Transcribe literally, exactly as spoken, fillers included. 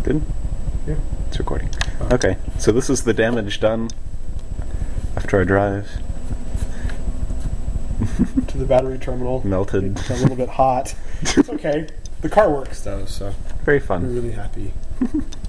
Good? Yeah. It's recording. Oh. Okay, so this is the damage done after our drive. To the battery terminal. Melted. It's a little bit hot. It's okay. The car works though, so Very fun. we're really happy.